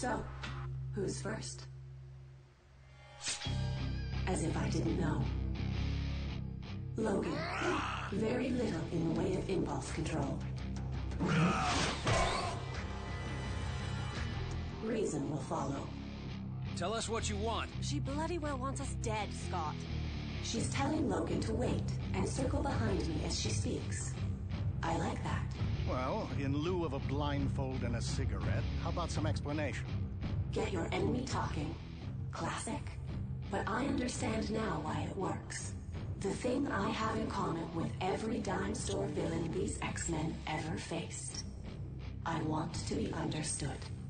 So, who's first? As if I didn't know. Logan, very little in the way of impulse control. Reason will follow. Tell us what you want. She bloody well wants us dead, Scott. She's telling Logan to wait and circle behind me as she speaks. I like that. Well, in lieu of a blindfold and a cigarette, how about some explanation? Get your enemy talking. Classic. But I understand now why it works. The thing I have in common with every dime store villain these X-Men ever faced. I want to be understood.